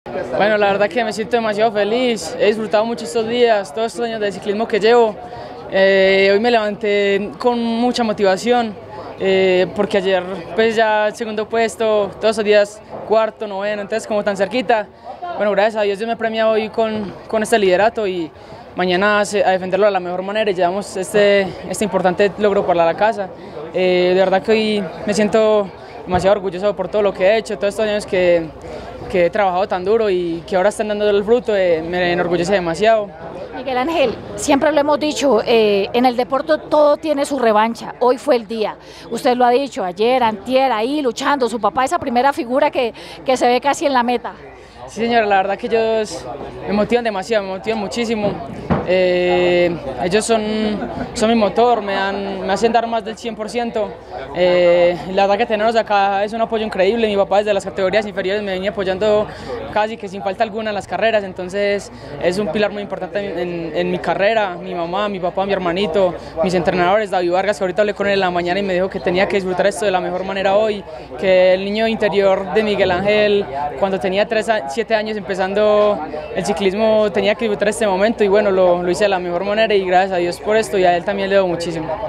Bueno, la verdad que me siento demasiado feliz, he disfrutado mucho estos días, todos estos años de ciclismo que llevo. Hoy me levanté con mucha motivación, porque ayer pues ya el segundo puesto, todos los días cuarto, noveno, entonces como tan cerquita. Bueno, gracias a Dios me premia hoy con este liderato y mañana a defenderlo de la mejor manera y llevamos este importante logro para la casa. De verdad que hoy me siento demasiado orgulloso por todo lo que he hecho, todos estos años que he trabajado tan duro y que ahora están dando el fruto, me enorgullece demasiado. Miguel Ángel, siempre lo hemos dicho, en el deporte todo tiene su revancha, hoy fue el día, usted lo ha dicho, ayer, antier, ahí luchando, su papá esa primera figura que se ve casi en la meta. Sí señora, la verdad que ellos me motivan demasiado, me motivan muchísimo. Ellos son mi motor, me hacen dar más del 100%. La verdad que tenerlos acá es un apoyo increíble. Mi papá desde las categorías inferiores me venía apoyando casi que sin falta alguna en las carreras, entonces es un pilar muy importante en mi carrera. Mi mamá, mi papá, mi hermanito, mis entrenadores, David Vargas, que ahorita hablé con él en la mañana y me dijo que tenía que disfrutar esto de la mejor manera hoy, que el niño interior de Miguel Ángel, cuando tenía 7 años empezando el ciclismo, tenía que disfrutar este momento y bueno, lo hice de la mejor manera y gracias a Dios por esto y a él también le debo muchísimo.